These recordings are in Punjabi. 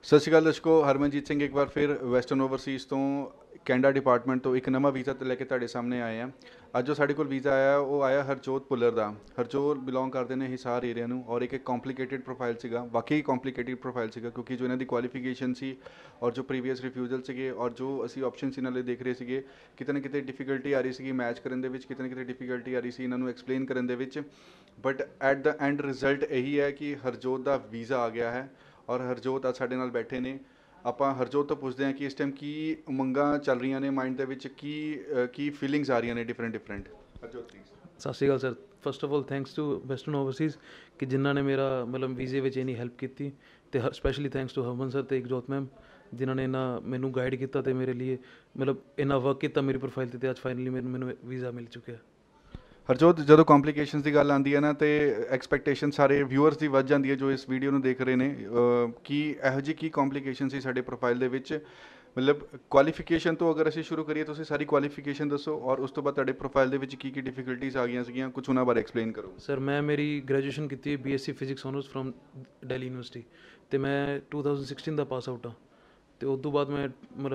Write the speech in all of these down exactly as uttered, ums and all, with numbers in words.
ਸਤਿ ਸ਼੍ਰੀ ਅਕਾਲ ਦਰਸ਼ਕੋ, ਹਰਮਨਜੀਤ ਸਿੰਘ ਇੱਕ ਵਾਰ ਫਿਰ ਵੈਸਟਰਨ ਓਵਰਸੀਜ਼ ਤੋਂ ਕੈਨੇਡਾ ਡਿਪਾਰਟਮੈਂਟ ਤੋਂ ਇੱਕ ਨਵਾਂ ਵੀਜ਼ਾ ਲੈ ਕੇ ਤੁਹਾਡੇ ਸਾਹਮਣੇ ਆਏ ਆ। ਅੱਜ ਜੋ ਸਾਡੇ ਕੋਲ ਵੀਜ਼ਾ ਆਇਆ ਉਹ ਆਇਆ ਹਰਜੋਤ ਭੁੱਲਰ ਦਾ। ਹਰਜੋਤ ਬਿਲੋਂਗ ਕਰਦੇ ਨੇ ਹਿਸਾਰ ਏਰੀਆ ਨੂੰ ਔਰ ਇੱਕ ਇੱਕ ਕੰਪਲੀਕੇਟਿਡ ਪ੍ਰੋਫਾਈਲ ਸੀਗਾ, ਵਾਕਈ ਕੰਪਲੀਕੇਟਿਡ ਪ੍ਰੋਫਾਈਲ ਸੀਗਾ ਕਿਉਂਕਿ ਜੋ ਇਹਨਾਂ ਦੀ ਕੁਆਲੀਫਿਕੇਸ਼ਨ ਸੀ ਔਰ ਜੋ ਪ੍ਰੀਵੀਅਸ ਰਿਫਿਊਜ਼ਲ ਸੀਗੇ ਔਰ ਜੋ ਅਸੀਂ ਆਪਸ਼ਨਸ ਇਹਨਾਂ ਲਈ ਦੇਖ ਰਹੇ ਸੀਗੇ, ਕਿਤੇ ਨਾ ਕਿਤੇ ਡਿਫੀਕਲਟੀ ਆ ਰਹੀ ਸੀਗੀ ਮੈਚ ਕਰਨ ਦੇ ਵਿੱਚ, ਕਿਤੇ ਨਾ ਕਿਤੇ ਡਿਫੀਕਲਟੀ ਆ ਰਹੀ ਸੀ ਇਹਨਾਂ ਨੂੰ ਐਕਸਪਲੇਨ ਕਰਨ ਦੇ ਵਿੱਚ। But at the end result ਇਹੀ ਹੈ ਕਿ ਹਰਜੋਤ ਦਾ ਵੀਜ਼ਾ ਆ ਗਿਆ ਹੈ ਔਰ ਹਰਜੋਤ ਅੱਜ ਸਾਡੇ ਨਾਲ ਬੈਠੇ ਨੇ। ਆਪਾਂ ਹਰਜੋਤ ਤੋਂ ਪੁੱਛਦੇ ਹਾਂ ਕਿ ਇਸ ਟਾਈਮ ਕੀ ਉਮੰਗਾਂ ਚੱਲ ਰਹੀਆਂ ਨੇ ਮਾਈਂਡ ਦੇ ਵਿੱਚ, ਕੀ ਅ, ਕੀ ਫੀਲਿੰਗਸ ਆ ਰਹੀਆਂ ਨੇ ਡਿਫਰੈਂਟ ਡਿਫਰੈਂਟ। ਹਰਜੋਤ ਪਲੀਜ਼। ਸਤਿ ਸ਼੍ਰੀ ਅਕਾਲ sir. First of all thanks to western overseas ਕਿ ਜਿਨ੍ਹਾਂ ਨੇ ਮੇਰਾ ਮਤਲਬ ਵੀਜ਼ੇ ਵਿੱਚ ਇੰਨੀ ਹੈਲਪ ਕੀਤੀ, ਅਤੇ specially thanks to Harman sir ਅਤੇ ਇਕਜੋਤ ਮੈਮ ਜਿਨ੍ਹਾਂ ਨੇ ਇੰਨਾ ਮੈਨੂੰ ਗਾਈਡ ਕੀਤਾ ਅਤੇ ਮੇਰੇ ਲਈ ਮਤਲਬ ਇੰਨਾ ਵਰਕ ਕੀਤਾ ਮੇਰੀ ਪ੍ਰੋਫਾਈਲ 'ਤੇ, ਅਤੇ ਅੱਜ ਫਾਈਨਲੀ ਮੈਨੂੰ ਮੈਨੂੰ ਵੀਜ਼ਾ ਮਿਲ ਚੁੱਕਿਆ। ਹਰਜੋਤ, ਜਦੋਂ ਕੰਪਲੀਕੇਸ਼ਨਸ ਦੀ ਗੱਲ ਆਉਂਦੀ ਹੈ ਨਾ ਤੇ ਐਕਸਪੈਕਟੇਸ਼ਨ ਸਾਰੇ ਵਿਊਅਰਸ ਦੀ ਵੱਧ ਜਾਂਦੀ ਹੈ ਜੋ ਇਸ ਵੀਡੀਓ ਨੂੰ ਦੇਖ ਰਹੇ ਨੇ। ਅ, ਕੀ ਇਹੋ ਜਿਹੀ ਕੀ ਕੰਪਲੀਕੇਸ਼ਨ ਸੀ ਸਾਡੇ ਪ੍ਰੋਫਾਈਲ ਦੇ ਵਿੱਚ? ਮਤਲਬ ਕੁਆਲੀਫਿਕੇਸ਼ਨ ਤੋਂ ਅਗਰ ਅਸੀਂ ਸ਼ੁਰੂ ਕਰੀਏ, ਤੁਸੀਂ ਸਾਰੀ ਕੁਆਲੀਫਿਕੇਸ਼ਨ ਦੱਸੋ ਔਰ ਉਸ ਤੋਂ ਬਾਅਦ ਤੁਹਾਡੇ ਪ੍ਰੋਫਾਈਲ ਦੇ ਵਿੱਚ ਕੀ ਕੀ ਡਿਫੀਕਲਟੀਜ਼ ਆ ਗਈਆਂ ਸੀਗੀਆਂ, ਕੁਛ ਉਹਨਾਂ ਬਾਰੇ ਐਕਸਪਲੇਨ ਕਰੋ। ਸਰ ਮੈਂ ਮੇਰੀ ਗ੍ਰੈਜੂਏਸ਼ਨ ਕੀਤੀ ਹੈ B S C physics honours from Delhi university, ਅਤੇ ਮੈਂ ਟੂ ਥਾਊਜ਼ੈਂਡ ਸਿਕਸਟੀਨ ਦਾ ਪਾਸ ਆਊਟ ਹਾਂ। ਅਤੇ ਉਸ ਤੋਂ ਬਾਅਦ ਮੈਂ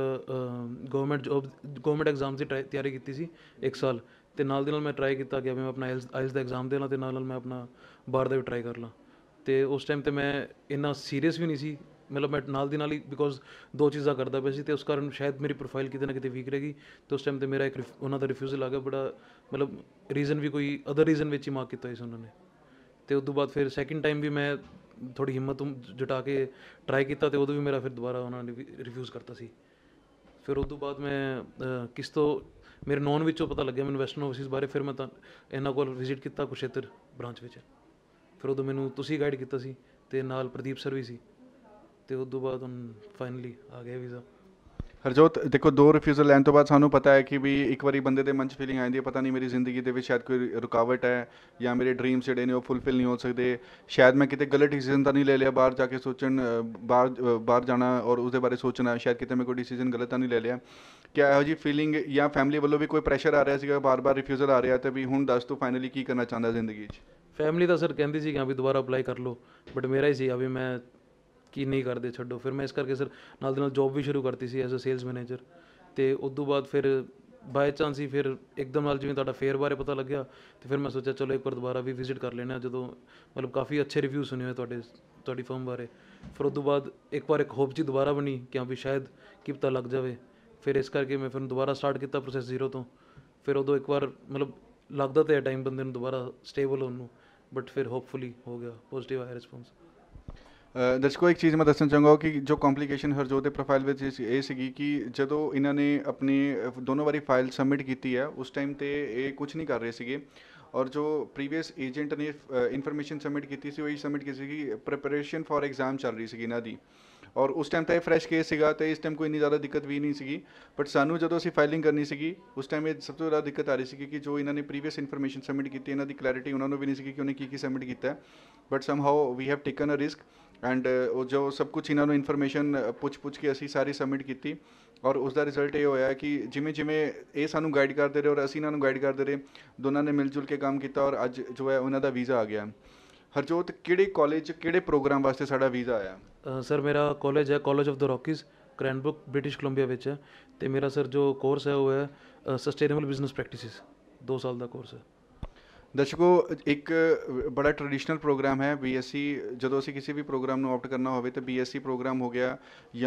ਮਤਲਬ ਗੌਰਮੈਂਟ ਜੋਬ ਗੌਰਮੈਂਟ ਐਗਜ਼ਾਮ ਦੀ ਟਰਾਈ ਤਿਆਰੀ ਕੀਤੀ ਸੀ ਇੱਕ ਸਾਲ, ਅਤੇ ਨਾਲ ਦੀ ਨਾਲ ਮੈਂ ਟਰਾਈ ਕੀਤਾ ਕਿ ਮੈਂ ਆਪਣਾ ਆਇਲਸ ਆਇਲਸ ਦਾ ਐਗਜ਼ਾਮ ਦੇ ਲਾਂ ਅਤੇ ਨਾਲ ਨਾਲ ਮੈਂ ਆਪਣਾ ਬਾਹਰ ਦਾ ਵੀ ਟਰਾਈ ਕਰ ਲਾਂ। ਅਤੇ ਉਸ ਟਾਈਮ 'ਤੇ ਮੈਂ ਇੰਨਾ ਸੀਰੀਅਸ ਵੀ ਨਹੀਂ ਸੀ, ਮਤਲਬ ਮੈਂ ਨਾਲ ਦੀ ਨਾਲ ਹੀ ਬਿਕੋਜ਼ ਦੋ ਚੀਜ਼ਾਂ ਕਰਦਾ ਪਿਆ ਸੀ, ਅਤੇ ਉਸ ਕਾਰਨ ਸ਼ਾਇਦ ਮੇਰੀ ਪ੍ਰੋਫਾਈਲ ਕਿਤੇ ਨਾ ਕਿਤੇ ਵੀਕ ਰਹੇਗੀ। ਅਤੇ ਉਸ ਟਾਈਮ 'ਤੇ ਮੇਰਾ ਇੱਕ ਰਿਫ ਉਹਨਾਂ ਦਾ ਰਿਫਿਊਜ਼ਲ ਆ ਗਿਆ, ਬੜਾ ਮਤਲਬ ਰੀਜ਼ਨ ਵੀ ਕੋਈ ਅਦਰ ਰੀਜ਼ਨ ਵਿੱਚ ਹੀ ਮਾਰਕ ਕੀਤਾ ਸੀ ਉਹਨਾਂ ਨੇ। ਅਤੇ ਉਸ ਤੋਂ ਬਾਅਦ ਫਿਰ ਸੈਕਿੰਡ ਟਾਈਮ ਵੀ ਮੈਂ ਥੋੜ੍ਹੀ ਹਿੰਮਤ ਜੁਟਾ ਕੇ ਟਰਾਈ ਕੀਤਾ, ਅਤੇ ਉਦੋਂ ਵੀ ਮੇਰਾ ਫਿਰ ਦੁਬਾਰਾ ਉਹਨਾਂ ਨੇ ਰਿਫਿਊਜ਼ ਕਰਤਾ ਸੀ। ਫਿਰ ਉਸ ਤੋਂ ਬਾਅਦ ਮੈਂ ਕਿਸ ਤੋਂ ਮੇਰੇ ਨੌਨ ਵਿੱਚੋਂ ਪਤਾ ਲੱਗਿਆ ਮੈਨੂੰ ਵੈਸਟਰਨ ਓਵਰਸੀਜ਼ ਬਾਰੇ, ਫਿਰ ਮੈਂ ਤਾਂ ਇਹਨਾਂ ਕੋਲ ਵਿਜ਼ਿਟ ਕੀਤਾ ਕੁਰੂਕਸ਼ੇਤਰ ਬ੍ਰਾਂਚ ਵਿੱਚ। ਫਿਰ ਉਦੋਂ ਮੈਨੂੰ ਤੁਸੀਂ ਗਾਈਡ ਕੀਤਾ ਸੀ ਅਤੇ ਨਾਲ ਪ੍ਰਦੀਪ ਸਰ ਵੀ ਸੀ, ਅਤੇ ਉਸ ਤੋਂ ਬਾਅਦ ਹੁਣ ਫਾਈਨਲੀ ਆ ਗਿਆ ਵੀਜ਼ਾ। ਹਰਜੋਤ ਦੇਖੋ, ਦੋ ਰਿਫਿਊਜ਼ਲ ਲੈਣ ਤੋਂ ਬਾਅਦ ਸਾਨੂੰ ਪਤਾ ਹੈ ਕਿ ਵੀ ਇੱਕ ਵਾਰੀ ਬੰਦੇ ਦੇ ਮਨ 'ਚ ਫੀਲਿੰਗ ਆ ਜਾਂਦੀ ਹੈ, ਪਤਾ ਨਹੀਂ ਮੇਰੀ ਜ਼ਿੰਦਗੀ ਦੇ ਵਿੱਚ ਸ਼ਾਇਦ ਕੋਈ ਰੁਕਾਵਟ ਹੈ ਜਾਂ ਮੇਰੇ ਡਰੀਮਸ ਜਿਹੜੇ ਨੇ ਉਹ ਫੁੱਲਫਿਲ ਨਹੀਂ ਹੋ ਸਕਦੇ, ਸ਼ਾਇਦ ਮੈਂ ਕਿਤੇ ਗਲਤ ਡਿਸੀਜ਼ਨ ਤਾਂ ਨਹੀਂ ਲੈ ਲਿਆ ਬਾਹਰ ਜਾ ਕੇ ਸੋਚਣ, ਬਾਹਰ ਬਾਹਰ ਜਾਣਾ ਔਰ ਉਸਦੇ ਬਾਰੇ ਸੋਚਣਾ, ਸ਼ਾਇਦ ਕਿਤੇ ਮੈਂ ਕੋਈ ਡਿਸੀਜ਼ਨ ਗਲਤ ਤਾਂ ਨਹੀਂ ਲੈ ਲਿਆ। ਕਿਆ ਇਹੋ ਜਿਹੀ ਫੀਲਿੰਗ ਜਾਂ ਫੈਮਿਲੀ ਵੱਲੋਂ ਵੀ ਕੋਈ ਪ੍ਰੈਸ਼ਰ ਆ ਰਿਹਾ ਸੀਗਾ, ਬਾਰ-ਬਾਰ ਰਿਫਿਊਜ਼ਲ ਆ ਰਿਹਾ ਅਤੇ ਵੀ ਹੁਣ ਦੱਸ ਤੂੰ ਫਾਈਨਲੀ ਕੀ ਕਰਨਾ ਚਾਹੁੰਦਾ ਜ਼ਿੰਦਗੀ 'ਚ? ਫੈਮਿਲੀ ਤਾਂ ਸਰ ਕਹਿੰਦੀ ਸੀ ਕਿ ਹਾਂ ਵੀ ਦੁਬਾਰਾ ਅਪਲਾਈ ਕਰ ਲਓ, ਬਟ ਮੇਰਾ ਹੀ ਸੀ ਵੀ ਮੈਂ ਕੀ ਨਹੀਂ ਕਰਦੇ ਛੱਡੋ। ਫਿਰ ਮੈਂ ਇਸ ਕਰਕੇ ਸਰ ਨਾਲ ਦੀ ਨਾਲ ਜੋਬ ਵੀ ਸ਼ੁਰੂ ਕਰਤੀ ਸੀ ਐਜ਼ ਅ ਸੇਲਸ ਮੈਨੇਜਰ, ਅਤੇ ਉਸ ਤੋਂ ਬਾਅਦ ਫਿਰ ਬਾਏ ਚਾਂਸ ਹੀ ਫਿਰ ਇੱਕਦਮ ਨਾਲ ਜਿਵੇਂ ਤੁਹਾਡਾ ਫੇਅਰ ਬਾਰੇ ਪਤਾ ਲੱਗਿਆ, ਅਤੇ ਫਿਰ ਮੈਂ ਸੋਚਿਆ ਚਲੋ ਇੱਕ ਵਾਰ ਦੁਬਾਰਾ ਵੀ ਵਿਜ਼ਿਟ ਕਰ ਲੈਣਾ, ਜਦੋਂ ਮਤਲਬ ਕਾਫੀ ਅੱਛੇ ਰਿਵਿਊ ਸੁਣੇ ਹੋਏ ਤੁਹਾਡੇ ਤੁਹਾਡੀ ਫਰਮ ਬਾਰੇ। ਫਿਰ ਉਸ ਤੋਂ ਬਾਅਦ ਇੱਕ ਵਾਰ ਇੱਕ ਹੋਪ ਜੀ ਦੁਬਾਰਾ ਬਣੀ ਕਿ ਹਾਂ ਵੀ ਸ਼ਾਇਦ ਕੀ ਪਤਾ ਲੱਗ ਜਾਵੇ, ਫਿਰ ਇਸ ਕਰਕੇ ਮੈਂ ਫਿਰ ਦੁਬਾਰਾ ਸਟਾਰਟ ਕੀਤਾ ਪ੍ਰੋਸੈਸ ਜ਼ੀਰੋ ਤੋਂ। ਫਿਰ ਉਦੋਂ ਇੱਕ ਵਾਰ ਮਤਲਬ ਲੱਗਦਾ ਤਾਂ ਹੈ ਟਾਈਮ ਬੰਦੇ ਨੂੰ ਦੁਬਾਰਾ ਸਟੇਬਲ ਹੋਣ ਨੂੰ, ਬਟ ਫਿਰ ਹੋਪਫੁਲੀ ਹੋ ਗਿਆ, ਪੋਜ਼ੀਟਿਵ ਆਇਆ ਰਿਸਪੌਂਸ। ਦਰਸ਼ਕੋ, ਇੱਕ ਚੀਜ਼ ਮੈਂ ਦੱਸਣਾ ਚਾਹਾਂਗਾ ਕਿ ਜੋ ਕੰਪਲੀਕੇਸ਼ਨ ਹਰਜੋਤ ਦੇ ਪ੍ਰੋਫਾਈਲ ਵਿੱਚ ਇਹ ਸੀਗੀ ਕਿ ਜਦੋਂ ਇਹਨਾਂ ਨੇ ਆਪਣੀ ਦੋਨੋਂ ਵਾਰੀ ਫਾਈਲ ਸਬਮਿਟ ਕੀਤੀ ਹੈ ਉਸ ਟਾਈਮ 'ਤੇ ਇਹ ਕੁਝ ਨਹੀਂ ਕਰ ਰਹੇ ਸੀਗੇ, ਔਰ ਜੋ ਪ੍ਰੀਵੀਅਸ ਏਜੰਟ ਨੇ ਇਨਫੋਰਮੇਸ਼ਨ ਸਬਮਿਟ ਕੀਤੀ ਸੀ ਉਹੀ ਸਬਮਿਟ ਕੀਤੀ ਸੀਗੀ। ਪ੍ਰੈਪਰੇਸ਼ਨ ਫॉर ਐਗਜ਼ਾਮ ਚੱਲ ਰਹੀ ਸੀਗੀ ਇਹਨਾਂ ਦੀ, ਔਰ ਉਸ ਟਾਈਮ ਤਾਂ ਇਹ ਫਰੈਸ਼ ਕੇਸ ਸੀਗਾ ਅਤੇ ਇਸ ਟਾਈਮ ਕੋਈ ਇੰਨੀ ਜ਼ਿਆਦਾ ਦਿੱਕਤ ਵੀ ਨਹੀਂ ਸੀਗੀ। ਬਟ ਸਾਨੂੰ ਜਦੋਂ ਅਸੀਂ ਫਾਈਲਿੰਗ ਕਰਨੀ ਸੀਗੀ ਉਸ ਟਾਈਮ ਇਹ ਸਭ ਤੋਂ ਜ਼ਿਆਦਾ ਦਿੱਕਤ ਆ ਰਹੀ ਸੀਗੀ ਕਿ ਜੋ ਇਹਨਾਂ ਨੇ ਪ੍ਰੀਵੀਅਸ ਇਨਫੋਰਮੇਸ਼ਨ ਸਬਮਿਟ ਕੀਤੀ ਇਹਨਾਂ ਦੀ ਕਲੈਰਿਟੀ ਉਹਨਾਂ ਨੂੰ ਵੀ ਨਹੀਂ ਸੀਗੀ ਕਿ ਉਹਨੇ ਕੀ ਕੀ ਸਬਮਿਟ ਕੀਤਾ। But somehow we have taken a risk and ਉਹ ਜੋ ਸਭ ਕੁਛ ਇਹਨਾਂ ਨੂੰ ਇਨਫੋਰਮੇਸ਼ਨ ਪੁੱਛ ਪੁੱਛ ਕੇ ਅਸੀਂ ਸਾਰੀ ਸਬਮਿਟ ਕੀਤੀ, ਔਰ ਉਸ ਦਾ ਰਿਜ਼ਲਟ ਇਹ ਹੋਇਆ ਕਿ ਜਿਵੇਂ ਜਿਵੇਂ ਇਹ ਸਾਨੂੰ ਗਾਈਡ ਕਰਦੇ ਰਹੇ ਔਰ ਅਸੀਂ ਇਹਨਾਂ ਨੂੰ ਗਾਈਡ ਕਰਦੇ ਰਹੇ, ਦੋਨਾਂ ਨੇ ਮਿਲ ਜੁਲ ਕੇ ਕੰਮ ਕੀਤਾ ਔਰ ਅੱਜ ਜੋ ਹੈ ਉਹਨਾਂ ਦਾ ਵੀਜ਼ਾ ਆ ਗਿਆ। ਹਰਜੋਤ, ਕਿਹੜੇ ਕਾਲਜ ਕਿਹੜੇ ਪ੍ਰੋਗਰਾਮ ਵਾਸਤੇ ਸਾਡਾ ਵੀਜ਼ਾ ਆਇਆ? ਸਰ ਮੇਰਾ ਕਾਲਜ ਹੈ college of the Rockies, Cranbrook, British Columbia ਵਿੱਚ ਹੈ, ਅਤੇ ਮੇਰਾ ਸਰ ਜੋ ਕੋਰਸ ਹੈ ਉਹ ਹੈ ਸਸਟੇਨੇਬਲ ਬਿਜ਼ਨਸ ਪ੍ਰੈਕਟਿਸਿਸ, ਦੋ ਸਾਲ ਦਾ ਕੋਰਸ ਹੈ। ਦਰਸ਼ਕੋ, ਇੱਕ ਬੜਾ ਟ੍ਰੈਡੀਸ਼ਨਲ ਪ੍ਰੋਗਰਾਮ ਹੈ ਬੀ ਐਸ ਸੀ। ਜਦੋਂ ਅਸੀਂ ਕਿਸੇ ਵੀ ਪ੍ਰੋਗਰਾਮ ਨੂੰ ਆਪਟ ਕਰਨਾ ਹੋਵੇ ਤਾਂ ਬੀ ਐਸ ਸੀ ਪ੍ਰੋਗਰਾਮ ਹੋ ਗਿਆ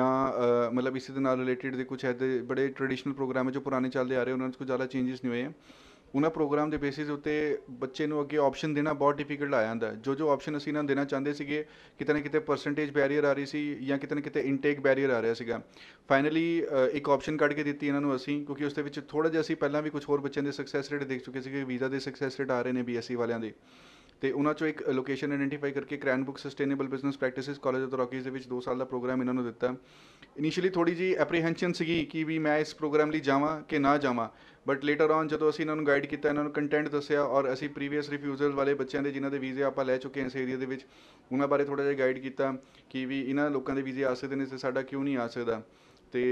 ਜਾਂ ਮਤਲਬ ਇਸੇ ਦੇ ਨਾਲ ਰਿਲੇਟਿਡ ਦੇ ਕੁਛ ਇੱਦਾਂ ਬੜੇ ਟ੍ਰੈਡੀਸ਼ਨਲ ਪ੍ਰੋਗਰਾਮ ਹੈ ਜੋ ਪੁਰਾਣੇ ਚੱਲਦੇ ਆ ਰਹੇ, ਉਹਨਾਂ 'ਚ ਕੋਈ ਜ਼ਿਆਦਾ ਚੇਂਜਸ ਨਹੀਂ ਹੋਏ ਹੈ। ਉਹਨਾਂ ਪ੍ਰੋਗਰਾਮ ਦੇ ਬੇਸਿਸ ਉੱਤੇ ਬੱਚੇ ਨੂੰ ਅੱਗੇ ਆਪਸ਼ਨ ਦੇਣਾ ਬਹੁਤ ਡਿਫੀਕਲਟ ਆ ਜਾਂਦਾ। ਜੋ ਜੋ ਆਪਸ਼ਨ ਅਸੀਂ ਇਹਨਾਂ ਨੂੰ ਦੇਣਾ ਚਾਹੁੰਦੇ ਸੀਗੇ, ਕਿਤੇ ਨਾ ਕਿਤੇ ਪਰਸੈਂਟੇਜ ਬੈਰੀਅਰ ਆ ਰਹੀ ਸੀ ਜਾਂ ਕਿਤੇ ਨਾ ਕਿਤੇ ਇਨਟੇਕ ਬੈਰੀਅਰ ਆ ਰਿਹਾ ਸੀਗਾ। ਫਾਈਨਲੀ ਇੱਕ ਆਪਸ਼ਨ ਕੱਢ ਕੇ ਦਿੱਤੀ ਇਹਨਾਂ ਨੂੰ ਅਸੀਂ, ਕਿਉਂਕਿ ਉਸ ਦੇ ਵਿੱਚ ਥੋੜ੍ਹਾ ਜਿਹਾ ਅਸੀਂ ਪਹਿਲਾਂ ਵੀ ਕੁਝ ਹੋਰ ਬੱਚਿਆਂ ਦੇ ਸਕਸੈਸ ਰੇਟ ਦੇਖ ਚੁੱਕੇ ਸੀਗੇ, ਵੀਜ਼ਾ ਦੇ ਸਕਸੈਸ ਰੇਟ ਆ ਰਹੇ ਨੇ ਬੀ ਐਸ ਸੀ ਵਾਲਿਆਂ ਦੇ, ਅਤੇ ਉਹਨਾਂ 'ਚੋਂ ਇੱਕ ਲੋਕੇਸ਼ਨ ਆਇਡੈਂਟੀਫਾਈ ਕਰਕੇ Cranbrook sustainable business practices college of the Rockies ਦੇ ਵਿੱਚ ਦੋ ਸਾਲ ਦਾ ਪ੍ਰੋਗਰਾਮ ਇਹਨਾਂ ਨੂੰ ਦਿੱਤਾ। ਇਨੀਸ਼ੀਅਲੀ ਥੋੜ੍ਹੀ ਜਿਹੀ ਐਪਰੀਹੈਂਸ਼ਨ ਸੀਗੀ ਕਿ ਵੀ ਮੈਂ ਇਸ ਪ੍ਰੋਗਰਾਮ ਲਈ ਜਾਵਾਂ ਕਿ ਨਾ ਜਾਵਾਂ, ਬਟ ਲੇਟਰ ਔਨ ਜਦੋਂ ਅਸੀਂ ਇਹਨਾਂ ਨੂੰ ਗਾਈਡ ਕੀਤਾ, ਇਹਨਾਂ ਨੂੰ ਕੰਟੈਂਟ ਦੱਸਿਆ ਔਰ ਅਸੀਂ ਪ੍ਰੀਵੀਅਸ ਰਿਫਿਊਜ਼ਲ ਵਾਲੇ ਬੱਚਿਆਂ ਦੇ ਜਿਨ੍ਹਾਂ ਦੇ ਵੀਜ਼ੇ ਆਪਾਂ ਲੈ ਚੁੱਕੇ ਹਾਂ ਇਸ ਏਰੀਆ ਦੇ ਵਿੱਚ, ਉਹਨਾਂ ਬਾਰੇ ਥੋੜ੍ਹਾ ਜਿਹਾ ਗਾਈਡ ਕੀਤਾ ਕਿ ਵੀ ਇਹਨਾਂ ਲੋਕਾਂ ਦੇ ਵੀਜ਼ੇ ਆ ਸਕਦੇ ਨੇ ਅਤੇ ਸਾਡਾ ਕਿਉਂ ਨਹੀਂ ਆ ਸਕਦਾ। ਅਤੇ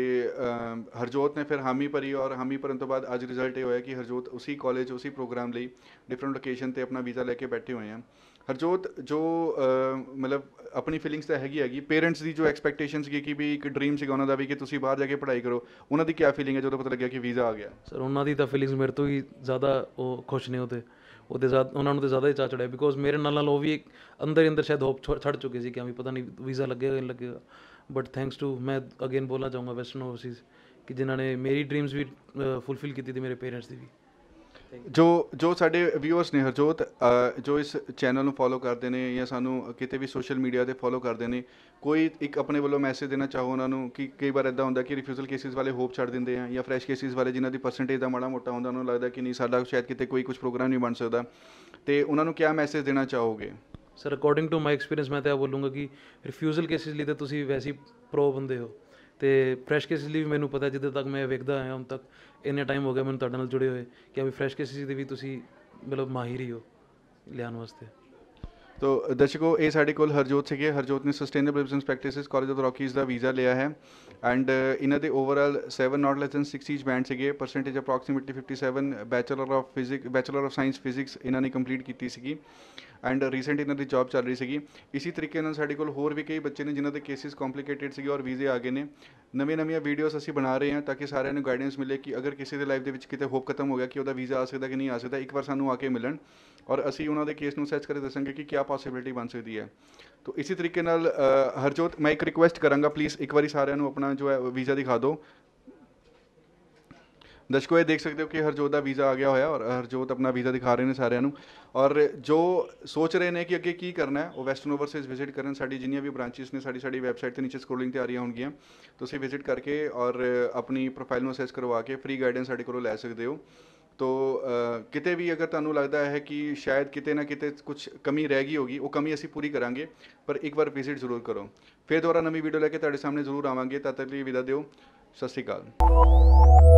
ਹਰਜੋਤ ਨੇ ਫਿਰ ਹਾਮੀ ਭਰੀ, ਔਰ ਹਾਮੀ ਭਰਨ ਤੋਂ ਬਾਅਦ ਅੱਜ ਰਿਜ਼ਲਟ ਇਹ ਹੋਇਆ ਕਿ ਹਰਜੋਤ ਉਸੀ ਕਾਲਜ ਉਸੀ ਪ੍ਰੋਗਰਾਮ ਲਈ ਡਿਫਰੈਂਟ ਲੋਕੇਸ਼ਨ 'ਤੇ ਆਪਣਾ ਵੀਜ਼ਾ ਲੈ ਕੇ ਬੈਠੇ ਹੋਏ ਹਾਂ। ਹਰਜੋਤ ਜੋ ਅਹ, ਮਤਲਬ ਆਪਣੀ ਫੀਲਿੰਗਸ ਤਾਂ ਹੈਗੀ ਹੈਗੀ, ਪੇਰੈਂਟਸ ਦੀ ਜੋ ਐਕਸਪੈਕਟੇਸ਼ਨ ਸੀਗੀ ਕਿ ਵੀ ਇੱਕ ਡ੍ਰੀਮ ਸੀਗਾ ਉਹਨਾਂ ਦਾ ਵੀ ਕਿ ਤੁਸੀਂ ਬਾਹਰ ਜਾ ਕੇ ਪੜ੍ਹਾਈ ਕਰੋ, ਉਹਨਾਂ ਦੀ ਕੀ ਫੀਲਿੰਗ ਹੈ ਜਦੋਂ ਪਤਾ ਲੱਗਿਆ ਕਿ ਵੀਜ਼ਾ ਆ ਗਿਆ? ਸਰ ਉਹਨਾਂ ਦੀ ਤਾਂ ਫੀਲਿੰਗਸ ਮੇਰੇ ਤੋਂ ਹੀ ਜ਼ਿਆਦਾ ਉਹ ਖੁਸ਼ ਨੇ ਉਹਦੇ ਉਹਦੇ ਜ਼ਿਆਦਾ ਉਹਨਾਂ ਨੂੰ ਤਾਂ ਜ਼ਿਆਦਾ ਹੀ ਚਾਅ ਚੜਿਆ, ਬਿਕੋਜ਼ ਮੇਰੇ ਨਾਲ ਨਾਲ ਉਹ ਵੀ ਇੱਕ ਅੰਦਰ ਹੀ ਅੰਦਰ ਸ਼ਾਇਦ ਹੋਪ ਛੱਡ ਚੁੱਕੇ ਸੀ ਕਿ ਹਾਂ ਵੀ ਪਤਾ ਨਹੀਂ ਵੀਜ਼ਾ ਲੱਗੇਗਾ ਨਹੀਂ ਲੱਗੇਗਾ। ਬਟ ਥੈਂਕਸ ਟੂ, ਮੈਂ ਅਗੇਨ ਬੋਲਣਾ ਚਾਹੂੰਗਾ ਵੈਸਟਰਨ ਓਵਰਸੀਜ਼, ਕਿ ਜਿਨ੍ਹਾਂ ਨੇ ਮੇਰੀ ਡ੍ਰੀਮਸ ਵੀ ਫੁੱਲਫਿਲ ਕੀਤੀ ਤੇ ਮੇਰੇ ਪੇਰੈਂਟਸ ਦੀ ਵੀ। ਜੋ ਜੋ ਸਾਡੇ ਵਿਊਅਰਸ ਨੇ ਹਰਜੋਤ, ਅ, ਜੋ ਇਸ ਚੈਨਲ ਨੂੰ ਫੋਲੋ ਕਰਦੇ ਨੇ ਜਾਂ ਸਾਨੂੰ ਕਿਤੇ ਵੀ ਸੋਸ਼ਲ ਮੀਡੀਆ ਤੇ ਫੋਲੋ ਕਰਦੇ ਨੇ, ਕੋਈ ਇੱਕ ਆਪਣੇ ਵੱਲੋਂ ਮੈਸੇਜ ਦੇਣਾ ਚਾਹੋ ਉਹਨਾਂ ਨੂੰ ਕਿ ਕਈ ਵਾਰ ਇੱਦਾਂ ਹੁੰਦਾ ਕਿ ਰਿਫਿਊਜ਼ਲ ਕੇਸਿਸ ਵਾਲੇ ਹੋਪ ਛੱਡ ਦਿੰਦੇ ਆ, ਜਾਂ ਫਰੈਸ਼ ਕੇਸਿਸ ਵਾਲੇ ਜਿਨ੍ਹਾਂ ਦੀ ਪਰਸੈਂਟੇਜ ਦਾ ਮਾੜਾ ਮੋਟਾ ਹੁੰਦਾ, ਉਹਨਾਂ ਨੂੰ ਲੱਗਦਾ ਕਿ ਨਹੀਂ ਸਾਡਾ ਸ਼ਾਇਦ ਕਿਤੇ ਕੋਈ ਕੁਝ ਪ੍ਰੋਗਰਾਮ ਨਹੀਂ ਬਣ ਸਕਦਾ, ਤੇ ਉਹਨਾਂ ਨੂੰ ਕਿਆ ਮੈਸੇਜ ਦੇਣਾ ਚਾਹੋਗੇ? Sir according to my experience ਮੈਂ ਤਾਂ ਇਹ ਬੋਲੂੰਗਾ ਕਿ ਰਿਫਿਊਜ਼ਲ ਕੇਸਿਸ ਲਈ ਤਾਂ ਤੁਸੀਂ ਵੈਸੇ ਹੀ ਪ੍ਰੋ ਬੰਦੇ ਹੋ, ਅਤੇ ਫਰੈਸ਼ ਕੇਸਿਸ ਲਈ ਵੀ ਮੈਨੂੰ ਪਤਾ ਜਿੱਦੋਂ ਤੱਕ ਮੈਂ ਵੇਖਦਾ ਆਇਆ ਹੁਣ ਤੱਕ ਇੰਨੇ ਟਾਈਮ ਹੋ ਗਿਆ ਮੈਨੂੰ ਤੁਹਾਡੇ ਨਾਲ ਜੁੜੇ ਹੋਏ ਕਿ ਵੀ ਫਰੈਸ਼ ਕੇਸਿਸ ਦੇ ਵੀ ਤੁਸੀਂ ਮਤਲਬ ਮਾਹਿਰ ਹੀ ਹੋ ਲਿਆਉਣ ਵਾਸਤੇ। ਤੋ ਦਰਸ਼ਕੋ, ਇਹ ਸਾਡੇ ਕੋਲ ਹਰਜੋਤ ਸੀਗੇ। ਹਰਜੋਤ ਨੇ sustainable business practices college of the Rockies ਦਾ ਵੀਜ਼ਾ ਲਿਆ ਹੈ, ਐਂਡ ਇਹਨਾਂ ਦੇ overall seven not less than six each band ਸੀਗੇ, percentage approximately fifty seven, bachelor of physic bachelor of science physics ਇਹਨਾਂ ਨੇ ਕੰਪਲੀਟ ਕੀਤੀ ਸੀਗੀ, ਐਂਡ ਰੀਸੈਂਟ ਇਹਨਾਂ ਦੀ ਜੌਬ ਚੱਲ ਰਹੀ ਸੀਗੀ। ਇਸੀ ਤਰੀਕੇ ਨਾਲ ਸਾਡੇ ਕੋਲ ਹੋਰ ਵੀ ਕਈ ਬੱਚੇ ਨੇ ਜਿਨ੍ਹਾਂ ਦੇ ਕੇਸਿਸ ਕੰਪਲੀਕੇਟਿਡ ਸੀਗੇ ਔਰ ਵੀਜ਼ੇ ਆ ਗਏ ਨੇ। ਨਵੀਆਂ ਨਵੀਆਂ ਵੀਡੀਓਜ਼ ਅਸੀਂ ਬਣਾ ਰਹੇ ਹਾਂ ਤਾਂ ਕਿ ਸਾਰਿਆਂ ਨੂੰ ਗਾਈਡੈਂਸ ਮਿਲੇ ਕਿ ਅਗਰ ਕਿਸੇ ਦੇ ਲਾਈਫ ਦੇ ਵਿੱਚ ਕਿਤੇ ਹੋਪ ਖਤਮ ਹੋ ਗਿਆ ਕਿ ਉਹਦਾ ਵੀਜ਼ਾ ਆ ਸਕਦਾ ਕਿ ਨਹੀਂ ਆ ਸਕਦਾ, ਇੱਕ ਵਾਰ ਸਾਨੂੰ ਆ ਕੇ ਮਿਲਣ ਔਰ ਅਸੀਂ ਉਹਨਾਂ ਦੇ ਕੇਸ ਨੂੰ ਸਰਚ ਕਰਕੇ ਦੱਸਾਂਗੇ ਕਿ ਕਿਆ ਪੋਸੀਬਿਲਿਟੀ ਬਣ ਸਕਦੀ ਹੈ। ਤੋ ਇਸੇ ਤਰੀਕੇ ਨਾਲ ਹਰਜੋਤ, ਮੈਂ ਇੱਕ ਰਿਕੁਐਸਟ ਕਰਾਂਗਾ, ਪਲੀਜ਼ ਇੱਕ ਵਾਰੀ ਸਾਰਿਆਂ ਨੂੰ ਆਪਣਾ ਜੋ ਹੈ ਵੀਜ਼ਾ ਦਿਖਾ ਦਿਓ। ਦਰਸ਼ਕੋ, ਇਹ ਦੇਖ ਸਕਦੇ ਹੋ ਕਿ ਹਰਜੋਤ ਦਾ ਵੀਜ਼ਾ ਆ ਗਿਆ ਹੋਇਆ ਔਰ ਹਰਜੋਤ ਆਪਣਾ ਵੀਜ਼ਾ ਦਿਖਾ ਰਹੇ ਨੇ ਸਾਰਿਆਂ ਨੂੰ, ਔਰ ਜੋ ਸੋਚ ਰਹੇ ਨੇ ਕਿ ਅੱਗੇ ਕੀ ਕਰਨਾ ਹੈ ਉਹ ਵੈਸਟਰਨ ਓਵਰਸੀਜ਼ ਵਿਜ਼ਿਟ ਕਰਨ। ਸਾਡੀ ਜਿੰਨੀਆਂ ਵੀ ਬ੍ਰਾਂਚਿਸ ਨੇ ਸਾਡੀ ਸਾਡੀ ਵੈਬਸਾਈਟ 'ਤੇ ਨੀਚੇ ਸਕਰੋਲਿੰਗ 'ਤੇ ਆ ਰਹੀਆਂ ਹੋਣਗੀਆਂ, ਤੁਸੀਂ ਵਿਜ਼ਿਟ ਕਰਕੇ ਔਰ ਆਪਣੀ ਪ੍ਰੋਫਾਈਲ ਨੂੰ ਅਸੈਸ ਕਰਵਾ ਕੇ ਫ੍ਰੀ ਗਾਈਡੈਂਸ ਸਾਡੇ ਕੋਲੋਂ ਲੈ ਸਕਦੇ ਹੋ। ਤੋ ਕਿਤੇ ਵੀ ਅਗਰ ਤੁਹਾਨੂੰ ਲੱਗਦਾ ਹੈ ਕਿ ਸ਼ਾਇਦ ਕਿਤੇ ਨਾ ਕਿਤੇ ਕੁਝ ਕਮੀ ਰਹਿ ਗਈ ਹੋਗੀ, ਉਹ ਕਮੀ ਅਸੀਂ ਪੂਰੀ ਕਰਾਂਗੇ, ਪਰ ਇੱਕ ਵਾਰ ਵਿਜ਼ਿਟ ਜ਼ਰੂਰ ਕਰੋ। ਫਿਰ ਦੁਬਾਰਾ ਨਵੀਂ ਵੀਡੀਓ ਲੈ ਕੇ ਤੁਹਾਡੇ ਸਾਹਮਣੇ ਜ਼ਰੂਰ ਆਵਾਂਗੇ, ਤਦ ਤੱਕ ਲਈ ਵਿਦਾ ਦਿਓ। ਸਤਿ ਸ਼੍ਰੀ ਅਕਾਲ।